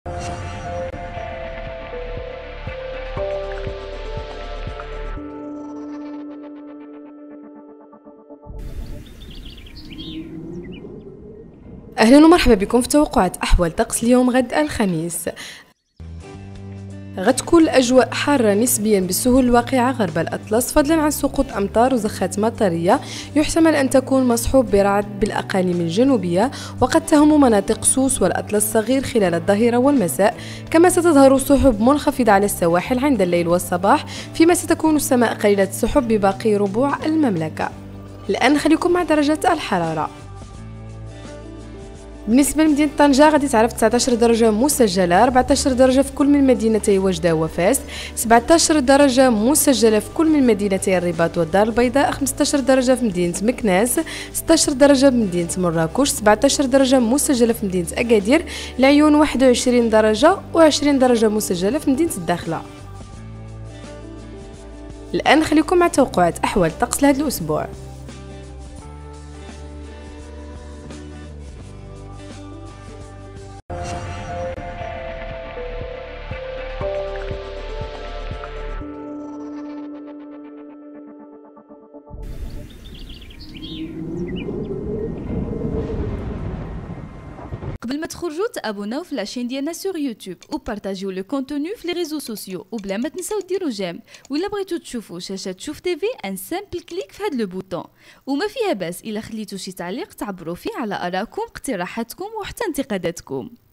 أهلا ومرحبا بكم في توقعات أحوال طقس اليوم غد الخميس. غتكون الأجواء حارة نسبيا بالسهول الواقعة غرب الأطلس، فضلا عن سقوط أمطار وزخات مطرية يحتمل أن تكون مصحوب برعد بالأقاليم الجنوبية، وقد تهم مناطق سوس والأطلس الصغير خلال الظهيرة والمساء، كما ستظهر سحب منخفضة على السواحل عند الليل والصباح، فيما ستكون السماء قليلة السحب بباقي ربوع المملكة. الآن خليكم مع درجات الحرارة. بالنسبة لمدينة طنجة غادي تعرف 19 درجة مسجلة، 14 درجة في كل من مدينتي وجدة وفاس، 17 درجة مسجلة في كل من مدينتي الرباط والدار البيضاء، 15 درجة في مدينة مكناس، 16 درجة في مدينة مراكش، 17 درجة مسجلة في مدينة أكادير، العيون 21 درجة و20 درجة مسجلة في مدينة الداخلة. الآن خليكم مع توقعات أحوال الطقس لهذا الأسبوع. قبل ما تخرجوا تابوناو في لاشين ديالنا سور يوتيوب وبارطاجيو لو كونتوني في لي ريزو سوسيو، وبلا ما تنساو ديروا جيم. ولا بغيتو تشوفوا شاشه شوف تيفي ان سامبل كليك في هذا لو بوطون. وما فيها باس الا خليتو شي تعليق تعبروا فيه على ارائكم، اقتراحاتكم وحتى انتقاداتكم.